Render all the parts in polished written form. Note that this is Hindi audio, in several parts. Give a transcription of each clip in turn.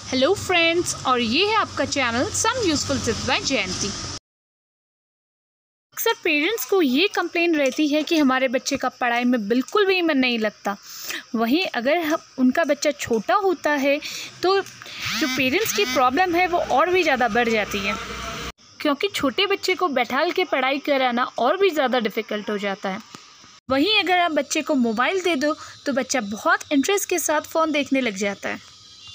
हेलो फ्रेंड्स, और ये है आपका channel some useful tips by Jayanti. अक्सर पेरेंट्स को ये कंप्लेन रहती है कि हमारे बच्चे का पढ़ाई में बिल्कुल भी मन नहीं लगता। वहीं अगर उनका बच्चा छोटा होता है तो जो पेरेंट्स की प्रॉब्लम है वो और भी ज़्यादा बढ़ जाती है, क्योंकि छोटे बच्चे को बैठाल के पढ़ाई कराना और भी ज़्यादा डिफ़िकल्ट हो जाता है। वहीं अगर आप बच्चे को मोबाइल दे दो तो बच्चा बहुत इंटरेस्ट के साथ फ़ोन देखने लग जाता है।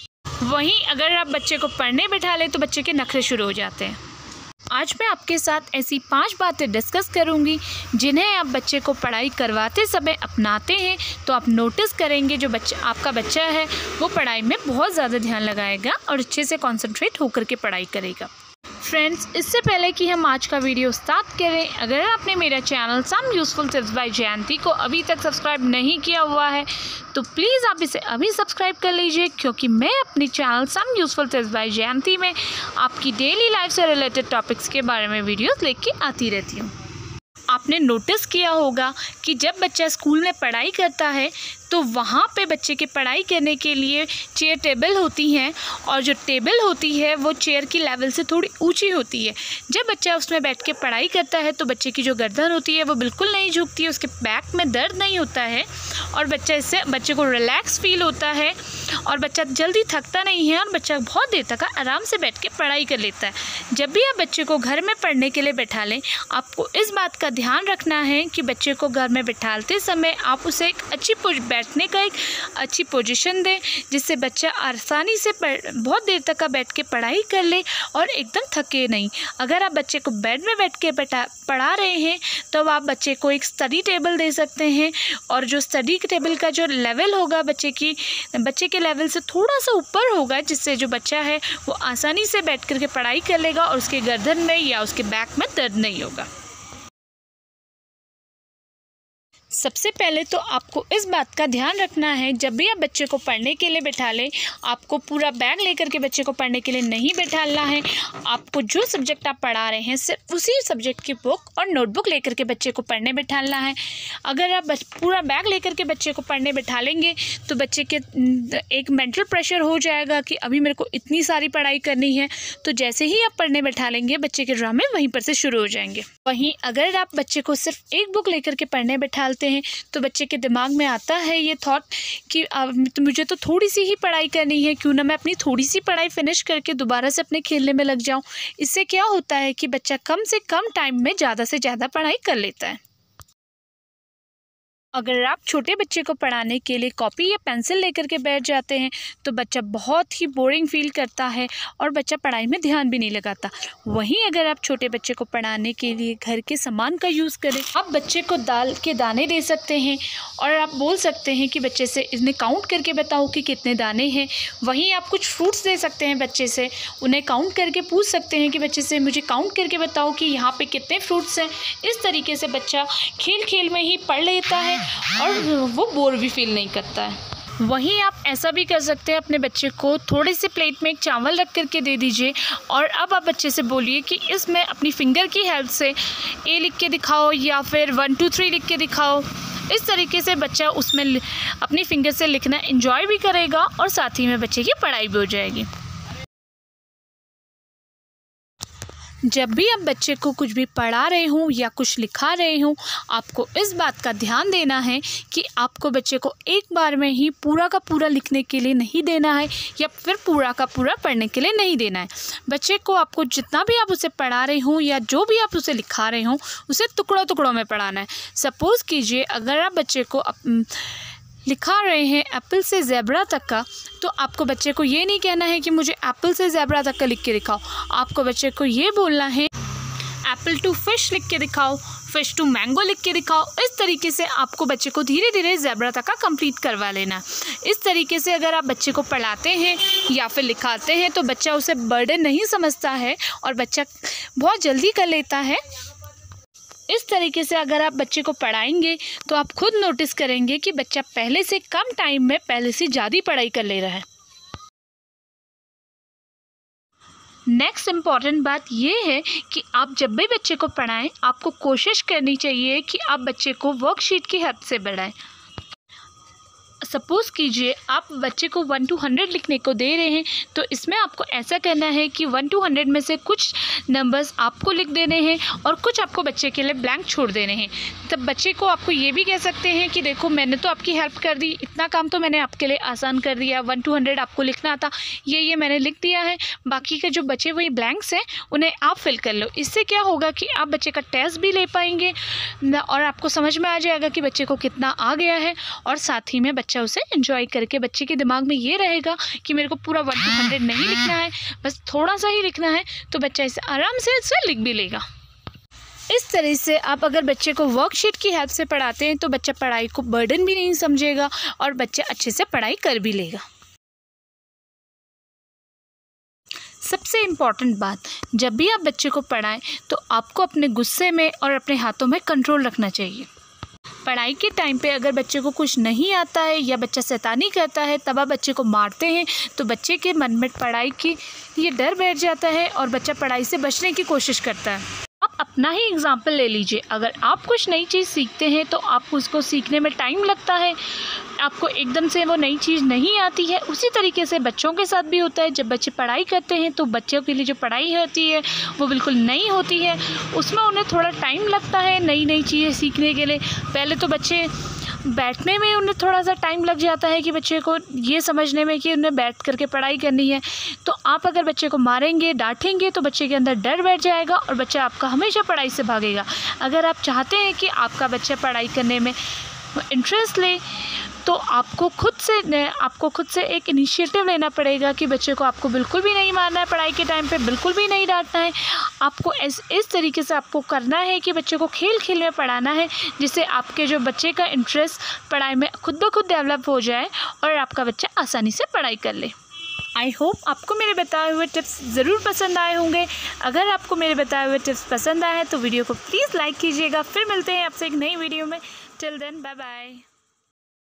वहीं अगर आप बच्चे को पढ़ने बैठा लें तो बच्चे के नखरे शुरू हो जाते हैं। आज मैं आपके साथ ऐसी 5 बातें डिस्कस करूंगी जिन्हें आप बच्चे को पढ़ाई करवाते समय अपनाते हैं तो आप नोटिस करेंगे जो आपका बच्चा है वो पढ़ाई में बहुत ज़्यादा ध्यान लगाएगा और अच्छे से कॉन्सेंट्रेट होकर के पढ़ाई करेगा। फ्रेंड्स, इससे पहले कि हम आज का वीडियो स्टार्ट करें, अगर आपने मेरा channel some useful tips by Jayanti को अभी तक सब्सक्राइब नहीं किया हुआ है तो प्लीज़ आप इसे अभी सब्सक्राइब कर लीजिए, क्योंकि मैं अपने channel some useful tips by Jayanti में आपकी डेली लाइफ से रिलेटेड टॉपिक्स के बारे में वीडियोस लेके आती रहती हूँ। आपने नोटिस किया होगा कि जब बच्चा स्कूल में पढ़ाई करता है तो वहाँ पे बच्चे की पढ़ाई करने के लिए चेयर टेबल होती हैं, और जो टेबल होती है वो चेयर की लेवल से थोड़ी ऊंची होती है। जब बच्चा उसमें बैठ के पढ़ाई करता है तो बच्चे की जो गर्दन होती है वो बिल्कुल नहीं झुकती है, उसके बैक में दर्द नहीं होता है और बच्चे को रिलैक्स फील होता है और बच्चा जल्दी थकता नहीं है और बच्चा बहुत देर तक आराम से बैठ के पढ़ाई कर लेता है। जब भी आप बच्चे को घर में पढ़ने के लिए बैठा लें, आपको इस बात का ध्यान रखना है कि बच्चे को घर में बैठाते समय आप उसे एक बैठने का एक अच्छी पोजीशन दें, जिससे बच्चा आसानी से बहुत देर तक का बैठ के पढ़ाई कर ले और एकदम थके नहीं। अगर आप बच्चे को बेड में बैठ के पढ़ा रहे हैं तो आप बच्चे को एक स्टडी टेबल दे सकते हैं, और जो स्टडी टेबल का जो लेवल होगा बच्चे के लेवल से थोड़ा सा ऊपर होगा, जिससे जो बच्चा है वो आसानी से बैठ करके पढ़ाई कर लेगा और उसके गर्दन में या उसके बैक में दर्द नहीं होगा। सबसे पहले तो आपको इस बात का ध्यान रखना है, जब भी आप बच्चे को पढ़ने के लिए बैठा लें, आपको पूरा बैग लेकर के बच्चे को पढ़ने के लिए नहीं बैठाना है। आपको जो सब्जेक्ट आप पढ़ा रहे हैं सिर्फ उसी सब्जेक्ट की बुक और नोटबुक लेकर के बच्चे को पढ़ने बैठाना है। अगर आप पूरा बैग लेकर के बच्चे को पढ़ने बैठा लेंगे तो बच्चे के एक मेंटल प्रेशर हो जाएगा कि अभी मेरे को इतनी सारी पढ़ाई करनी है, तो जैसे ही आप पढ़ने बैठा लेंगे बच्चे के ड्रामे वहीं पर से शुरू हो जाएंगे। वहीं अगर आप बच्चे को सिर्फ एक बुक लेकर के पढ़ने बैठाते हैं तो बच्चे के दिमाग में आता है ये थॉट कि तो मुझे तो थोड़ी सी ही पढ़ाई करनी है, क्यों ना मैं अपनी थोड़ी सी पढ़ाई फिनिश करके दोबारा से अपने खेलने में लग जाऊं। इससे क्या होता है कि बच्चा कम से कम टाइम में ज़्यादा से ज़्यादा पढ़ाई कर लेता है। अगर आप छोटे बच्चे को पढ़ाने के लिए कॉपी या पेंसिल लेकर के बैठ जाते हैं तो बच्चा बहुत ही बोरिंग फील करता है और बच्चा पढ़ाई में ध्यान भी नहीं लगाता। वहीं अगर आप छोटे बच्चे को पढ़ाने के लिए घर के सामान का यूज़ करें, आप बच्चे को दाल के दाने दे सकते हैं और आप बोल सकते हैं कि बच्चे से इन्हें काउंट करके बताओ कि कितने दाने हैं। वहीं आप कुछ फ्रूट्स दे सकते हैं बच्चे से, उन्हें काउंट करके पूछ सकते हैं कि बच्चे से मुझे काउंट करके बताओ कि यहाँ पे कितने फ्रूट्स हैं। इस तरीके से बच्चा खेल खेल में ही पढ़ लेता है और वो बोर भी फील नहीं करता है। वहीं आप ऐसा भी कर सकते हैं, अपने बच्चे को थोड़े से प्लेट में एक चावल रख करके दे दीजिए और अब आप बच्चे से बोलिए कि इसमें अपनी फिंगर की हेल्प से ए लिख के दिखाओ या फिर 1 2 3 लिख के दिखाओ। इस तरीके से बच्चा उसमें अपनी फिंगर से लिखना एंजॉय भी करेगा और साथ ही में बच्चे की पढ़ाई भी हो जाएगी। जब भी आप बच्चे को कुछ भी पढ़ा रहे हों या कुछ लिखा रहे हों, आपको इस बात का ध्यान देना है कि आपको बच्चे को एक बार में ही पूरा का पूरा लिखने के लिए नहीं देना है या फिर पूरा का पूरा पढ़ने के लिए नहीं देना है। बच्चे को आपको जितना भी आप उसे पढ़ा रहे हों या जो भी आप उसे लिखा रहे हों उसे टुकड़ों टुकड़ों में पढ़ाना है। सपोज़ कीजिए अगर आप बच्चे को लिखा रहे हैं एप्पल से ज़ेब्रा तक का, तो आपको बच्चे को ये नहीं कहना है कि मुझे एप्पल से ज़ेब्रा तक का लिख के दिखाओ। आपको बच्चे को ये बोलना है एप्पल टू फिश लिख के दिखाओ, फिश टू मैंगो लिख के दिखाओ। इस तरीके से आपको बच्चे को धीरे धीरे ज़ेब्रा तक का कंप्लीट करवा लेना। इस तरीके से अगर आप बच्चे को पढ़ाते हैं या फिर लिखाते हैं तो बच्चा उसे बर्डन नहीं समझता है और बच्चा बहुत जल्दी कर लेता है। इस तरीके से अगर आप बच्चे को पढ़ाएंगे तो आप खुद नोटिस करेंगे कि बच्चा पहले से कम टाइम में पहले से ज़्यादा पढ़ाई कर ले रहा है। नेक्स्ट इम्पॉर्टेंट बात ये है कि आप जब भी बच्चे को पढ़ाएं, आपको कोशिश करनी चाहिए कि आप बच्चे को वर्कशीट की हेल्प से पढ़ाएं। सपोज़ कीजिए आप बच्चे को 1 to 100 लिखने को दे रहे हैं, तो इसमें आपको ऐसा करना है कि 1 to 100 में से कुछ नंबर्स आपको लिख देने हैं और कुछ आपको बच्चे के लिए ब्लैंक छोड़ देने हैं। तब बच्चे को आपको ये भी कह सकते हैं कि देखो मैंने तो आपकी हेल्प कर दी, इतना काम तो मैंने आपके लिए आसान कर दिया, 1 to 100 आपको लिखना था, ये मैंने लिख दिया है, बाकी के जो बचे हुए ब्लैंक्स हैं उन्हें आप फिल कर लो। इससे क्या होगा कि आप बच्चे का टेस्ट भी ले पाएंगे और आपको समझ में आ जाएगा कि बच्चे को कितना आ गया है, और साथ ही में बच्चा उसे एंजॉय करके, बच्चे के दिमाग में ये रहेगा कि मेरे को पूरा 1 to 100 नहीं लिखना है, बस थोड़ा सा ही लिखना है, तो बच्चा इसे आराम से इसे लिख भी लेगा। इस तरह से आप अगर बच्चे को वर्कशीट की हेल्प से पढ़ाते हैं तो बच्चा पढ़ाई को बर्डन भी नहीं समझेगा और बच्चा अच्छे से पढ़ाई कर भी लेगा। सबसे इम्पॉर्टेंट बात, जब भी आप बच्चे को पढ़ाएं तो आपको अपने गुस्से में और अपने हाथों में कंट्रोल रखना चाहिए। पढ़ाई के टाइम पे अगर बच्चे को कुछ नहीं आता है या बच्चा शैतानी करता है, तब आप बच्चे को मारते हैं तो बच्चे के मन में पढ़ाई की ये डर बैठ जाता है और बच्चा पढ़ाई से बचने की कोशिश करता है। आप अपना ही एग्जाम्पल ले लीजिए, अगर आप कुछ नई चीज़ सीखते हैं तो आपको उसको सीखने में टाइम लगता है, आपको एकदम से वो नई चीज़ नहीं आती है। उसी तरीके से बच्चों के साथ भी होता है, जब बच्चे पढ़ाई करते हैं तो बच्चों के लिए जो पढ़ाई होती है वो बिल्कुल नई होती है, उसमें उन्हें थोड़ा टाइम लगता है नई नई चीज़ें सीखने के लिए। पहले तो बच्चे बैठने में उन्हें थोड़ा सा टाइम लग जाता है कि बच्चे को ये समझने में कि उन्हें बैठ करके पढ़ाई करनी है। तो आप अगर बच्चे को मारेंगे, डांटेंगे तो बच्चे के अंदर डर बैठ जाएगा और बच्चा आपका हमेशा पढ़ाई से भागेगा। अगर आप चाहते हैं कि आपका बच्चा पढ़ाई करने में इंटरेस्ट ले तो आपको खुद से एक इनिशिएटिव लेना पड़ेगा कि बच्चे को आपको बिल्कुल भी नहीं मारना है, पढ़ाई के टाइम पे बिल्कुल भी नहीं डांटना है। आपको इस तरीके से आपको करना है कि बच्चे को खेल खेल में पढ़ाना है, जिससे आपके जो बच्चे का इंटरेस्ट पढ़ाई में खुद ब खुद डेवलप हो जाए और आपका बच्चा आसानी से पढ़ाई कर ले। आई होप आपको मेरे बताए हुए टिप्स ज़रूर पसंद आए होंगे। अगर आपको मेरे बताए हुए टिप्स पसंद आए हैं तो वीडियो को प्लीज़ लाइक कीजिएगा। फिर मिलते हैं आपसे एक नई वीडियो में। Till then bye bye.